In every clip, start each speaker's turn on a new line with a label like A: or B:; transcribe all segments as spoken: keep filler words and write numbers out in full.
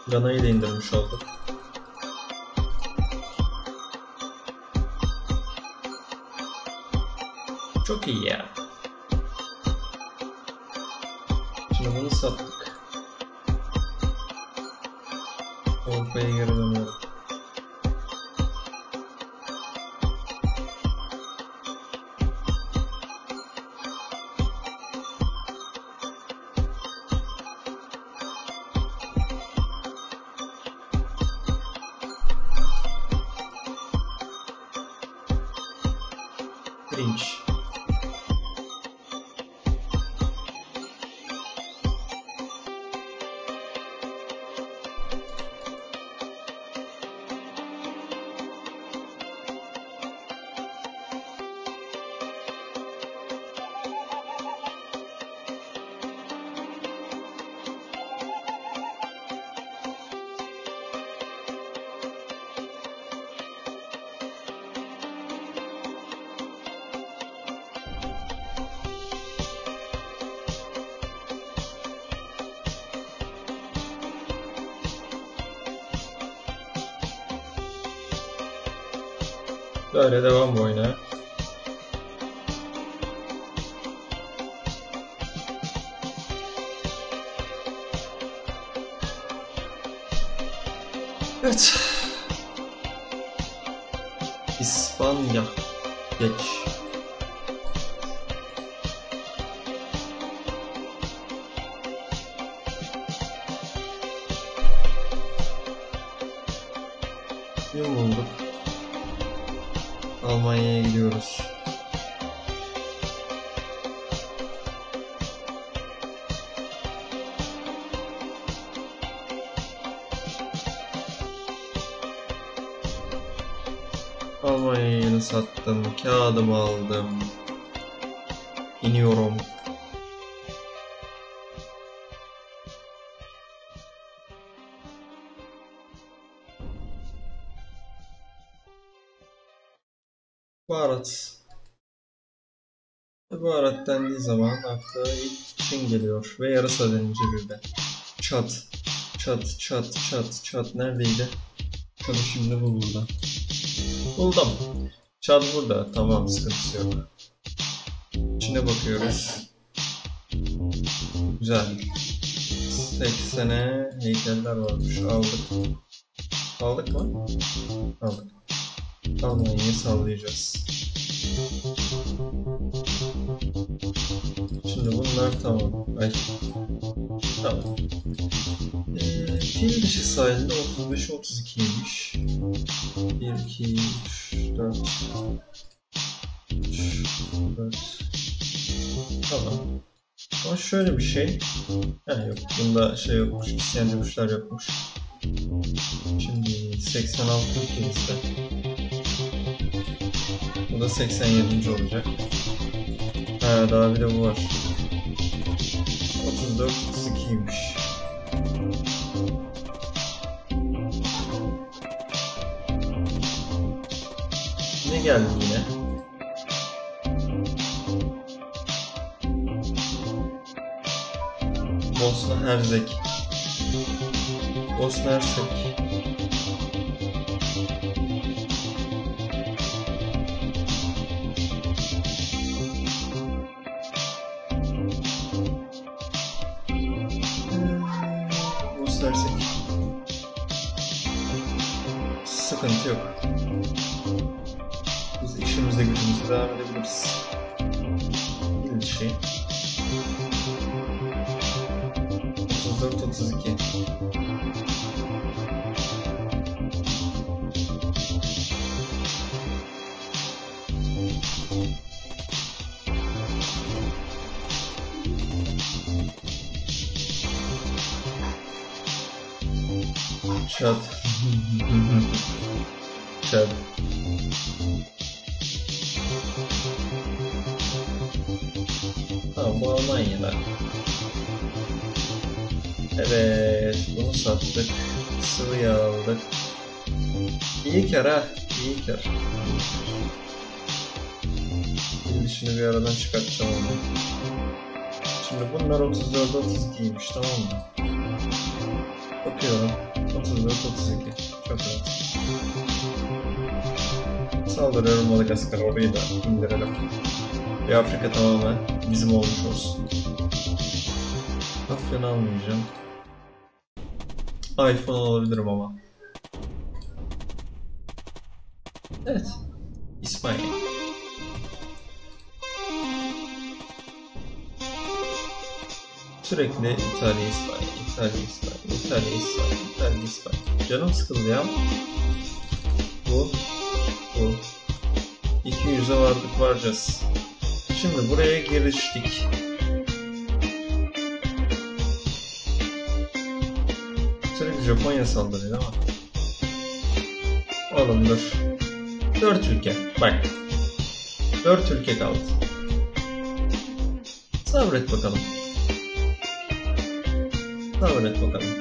A: Gana'yı da indirmiş olduk. Çok iyi ya. Şimdi bunu sattık. Avrupa'ya geri dönüyorum. Pirinç. Böyle devam bu oyuna. Evet. İspanya. Geç. Kim bulduk? Almanya'ya gidiyoruz. Almanya'yı yeni sattım. Kağıdımı aldım. İniyorum. Baharat. Baharat dendiği zaman akla ilk Çin geliyor ve yarasa denince bir de. Çat. Çat, çat, çat, çat. Neredeydi? Tabii şimdi bu burada. Buldum. Çat burada. Tamam, sıkıntısı yok. İçine bakıyoruz. Güzel. seksene heykeller varmış. Aldık. Aldık mı? Aldık. Almanya'yı sallayacağız. Şimdi bunlar tamam. Ay. Tamam. Ee, fil dişi sahilde otuz beş otuz ikiymiş. bir, iki, üç, dört. üç, dört. Tamam. Ama şöyle bir şey. Ha yok. Bunda şey yokmuş. İsyancı kuşlar yokmuş. Şimdi seksen altı ülkemizde. Bu da seksen yedinci olacak. Ha, daha bir de bu var. otuz dört otuz ikiymiş. Ne geldi yine? Bosna Herzeg. Bosna Herzeg. Göstersek sıkıntı yok. Biz işimizde gücümüzde devam edebiliriz. Bir şey. otuz dört otuz iki. Çat. Çat. Tamam, bu Almanya'da. Evet, bunu sattık. Sıvı yağ aldık. İyi kar ha, iyi kar. Şimdi şunu bir aradan çıkartacağım onu. Şimdi bunlar otuz dört otuz ikiymiş, tamam mı? Bakıyorum. otuz dört otuz iki. Çok rahat. Saldırıyorum Madagaskar, orayı da indirelim. Bir Afrika tamamen bizim olmuş olsun. Afyon almayacağım. iPhone alabilirim ama. Evet. İspanya. Sürekli İtalya, İspanya, İtalya, İspanya, İtalya, İspanya, İtalya, İspanya. Canım sıkıldı ya. Bu, bu. iki yüze vardık, varacağız. Şimdi buraya giriştik. Sürekli Japonya saldırıyor ama. Oğlum dur. Dört ülke. Bak. Dört ülke kaldı. Sabret bakalım. Sabret bakalım.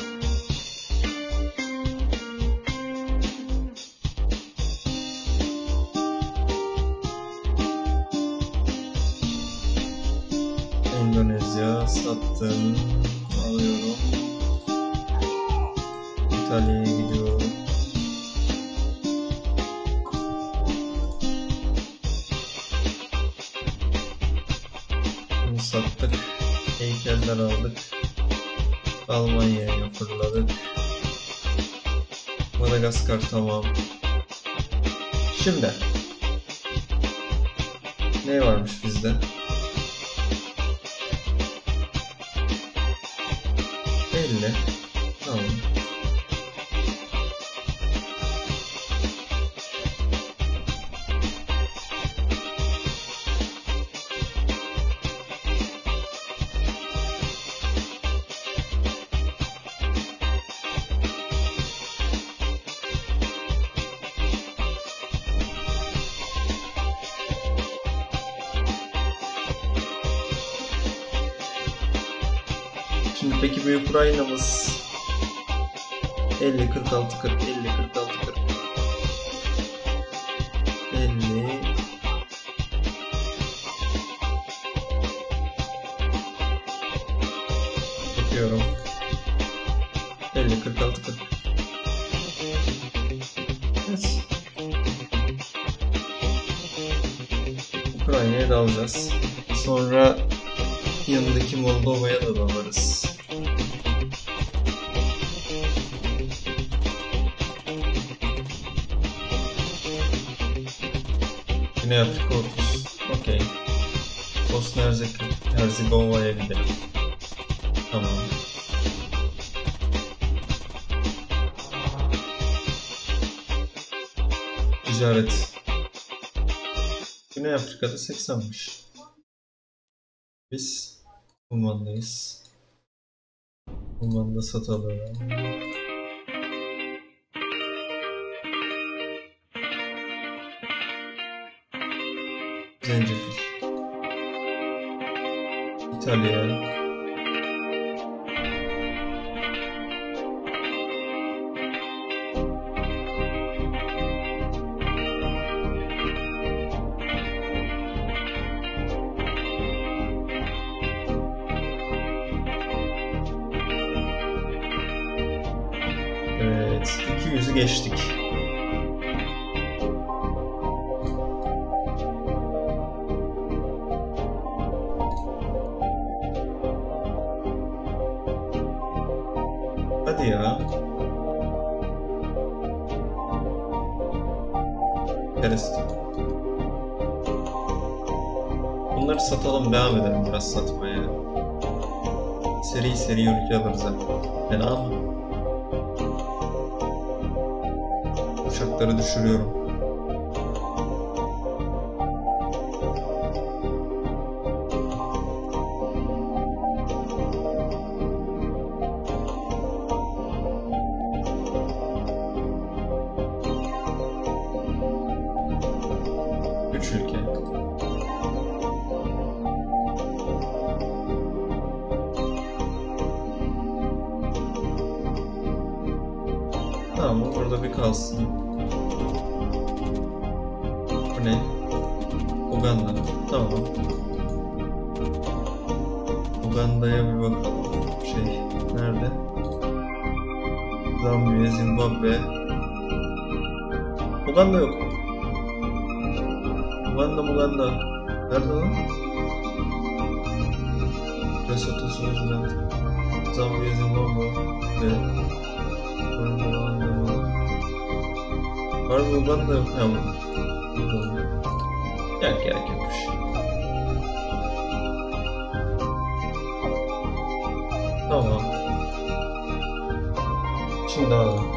A: Endonezya sattım. Alıyorum. İtalya'ya gidiyorum. Bunu sattık. Heykeller aldık. Almanya'ya fırladık. Madagaskar tamam. Şimdi ne varmış bizde? elli. Tamam. Şimdi peki bir Ukrayna'mız elli kırk altı kırk elli kırk altı kırk elli bakıyorum elli kırk altı kırk. Evet. Ukrayna'ya dalacağız. Sonra yanındaki Moldova'ya da dalarız. Güney Afrika otuz. Okey. Bosna Herzegovina'ya gidelim. Tamam. Ticaret. Güney Afrika'da seksenmiş. Biz Umman'dayız. Umman'da satalım. Zencefil. İtalya. Evet, iki yüzü geçtik. Hadi ya. Perest. Bunları satalım, devam edelim biraz satmaya. Seri seri ülke alırız ha. Fena mı? Uçakları düşürüyorum. Üç ülke. Tamam, burada bir kalsın. Bu ne? Uganda. Tamam. Uganda'ya bir bakalım. Şey, nerede? Zambiya, Zimbabwe. Uganda yok. Uganda, Uganda. Nerede lan? Lesotho, Swaziland. Zambiya, Zimbabwe. Var mı Uganda yok? Tamam. Gerek gerek yokmuş. Tamam. Şimdi alalım.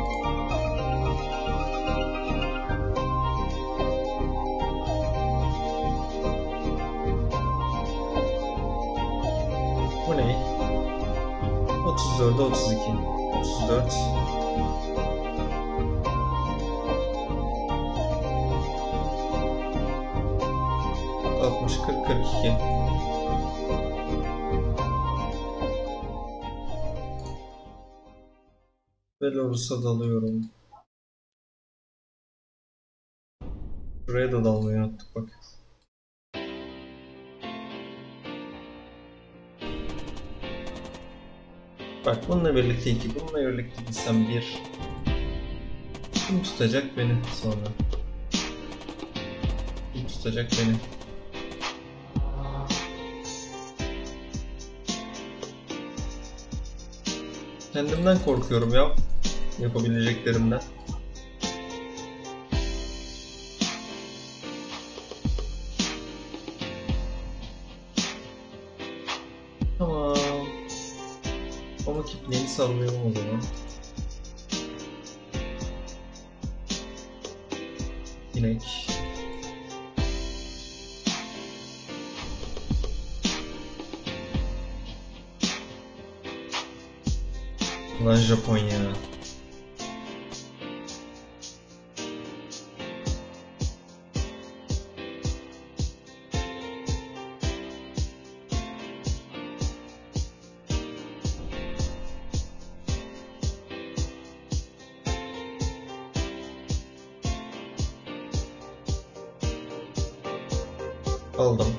A: Bu ne? otuz dörde otuz iki. otuz dört. altmış, kırk, kırk iki. Belarus'a dalıyorum. Buraya da dalmayı unuttuk bak. Bak bununla birlikte iki, bununla birlikte gitsem bir. Kim tutacak beni sonra? Kim tutacak beni? Kendimden korkuyorum ya. Yapabileceklerimden. Tamam. Pamuk ipliğini sallayalım o zaman. İnek. Lan Japonya. Aldım.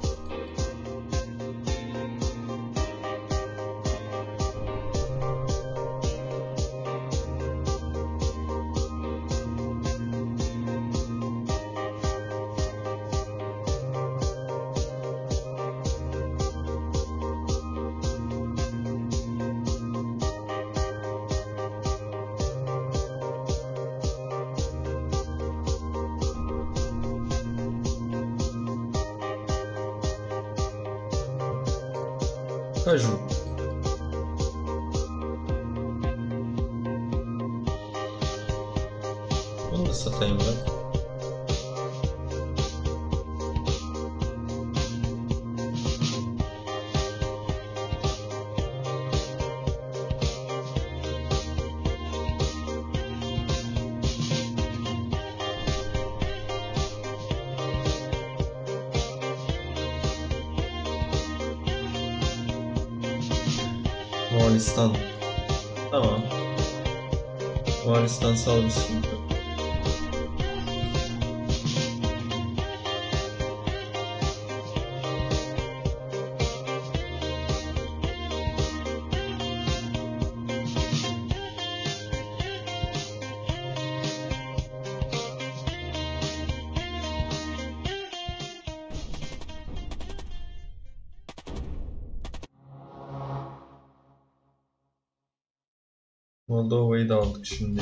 A: Kaju. Bunu da satayım ben. Moğolistan. Tamam. Moğolistan sağ bir sıkıntı. Moldova'yı da aldık şimdi.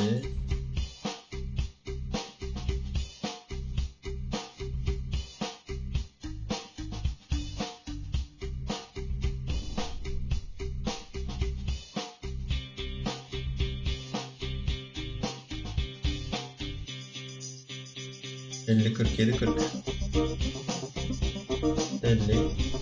A: elli, kırk yedi, kırk. elli.